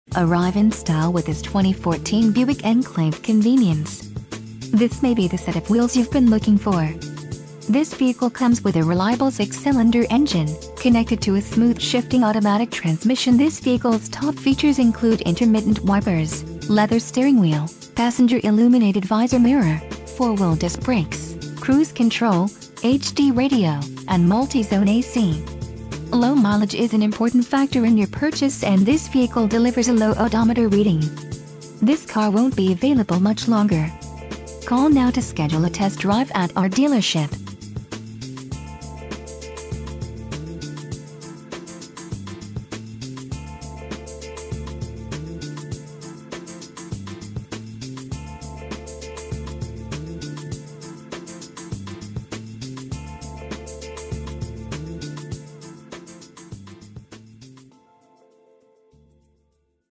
Arrive in style with this 2014 Buick Enclave. Convenience. This may be the set of wheels you've been looking for. This vehicle comes with a reliable 6-cylinder engine, connected to a smooth shifting automatic transmission. This vehicle's top features include intermittent wipers, leather steering wheel, passenger illuminated visor mirror, 4-wheel disc brakes, cruise control, HD radio, and multi-zone AC. Low mileage is an important factor in your purchase, and this vehicle delivers a low odometer reading. This car won't be available much longer. Call now to schedule a test drive at our dealership.